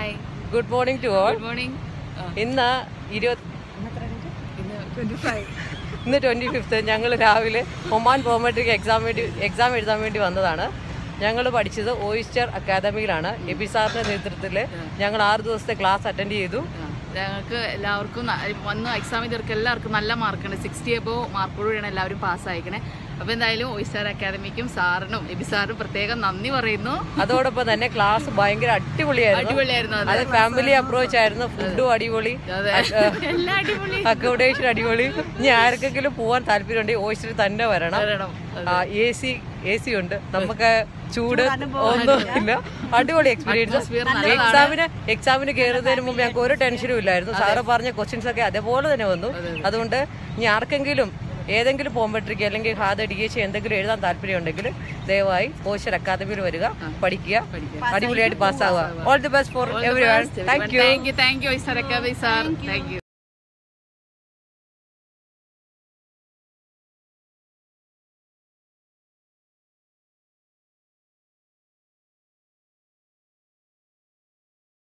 Hi. Good morning to all. Good morning. ഇന്ന് 25th ഞങ്ങൾ രാവിലെ ഒമാൻ പ്രോമെട്രിക് എക്സാം എഴുതാൻ വേണ്ടി വന്നതാണ്. ഞങ്ങൾ പഠിച്ചത് ഓയിസ്റ്റർ അക്കാദമിയിലാണ്. എബി സാറിന്റെ നേതൃത്വത്തിൽ ഞങ്ങൾ 6 ദിവസത്തെ ക്ലാസ് അറ്റൻഡ് ചെയ്തു. ഞങ്ങൾക്ക് എല്ലാവർക്കും വന്ന് എക്സാം ചെയ്തവർക്ക് എല്ലാവർക്കും നല്ല മാർക്കാണ്. 60 above മാർക്കോടുകൂടിയാണ് എല്ലാവരും പാസ്സായിക്കണേ. അപ്പോൾ എന്തായാലും ഓയിസ്റ്റർ അക്കാദമിക്കും സാറിനും എബി സാറിനും പ്രത്യേകം നന്ദി പറയുന്നു. അതോടൊപ്പം തന്നെ ക്ലാസ് ഭയങ്കര അടിപൊളിയായിരുന്നു. അത് ഫാമിലി അപ്രോച്ച് ആയിരുന്നു. ഫുഡും അടിപൊളി, അക്കോമഡേഷൻ അടിപൊളി. ഇനി ആർക്കെങ്കിലും പോകാൻ താല്പര്യമുണ്ടെങ്കിൽ ഓയിസ്റ്ററിൽ തന്നെ വരണം. AC ഉണ്ട്, നമുക്ക് ചൂട് ഒന്നുമില്ല. അടിപൊളി എക്സ്പീരിയൻസ്. എക്സാമിന് കയറുന്നതിന് മുമ്പ് ഞങ്ങൾക്ക് ഒരു ടെൻഷനും ഇല്ലായിരുന്നു. സാറ് പറഞ്ഞ ക്വസ്റ്റ്യൻസ് ഒക്കെ അതേപോലെ തന്നെ വന്നു. അതുകൊണ്ട് ഇനി ആർക്കെങ്കിലും ഏതെങ്കിലും പ്രോമെട്രിക് അല്ലെങ്കിൽ ഹാദ DH എന്തെങ്കിലും എഴുതാൻ താല്പര്യം ഉണ്ടെങ്കിൽ ദയവായി ഓയിസ്റ്റർ അക്കാദമിയിൽ വരിക, പഠിക്കുക, അടിപൊളിയായിട്ട് പാസ്സാവുക. All the best for everyone. Thank you. Oyster Academy sir. Thank U.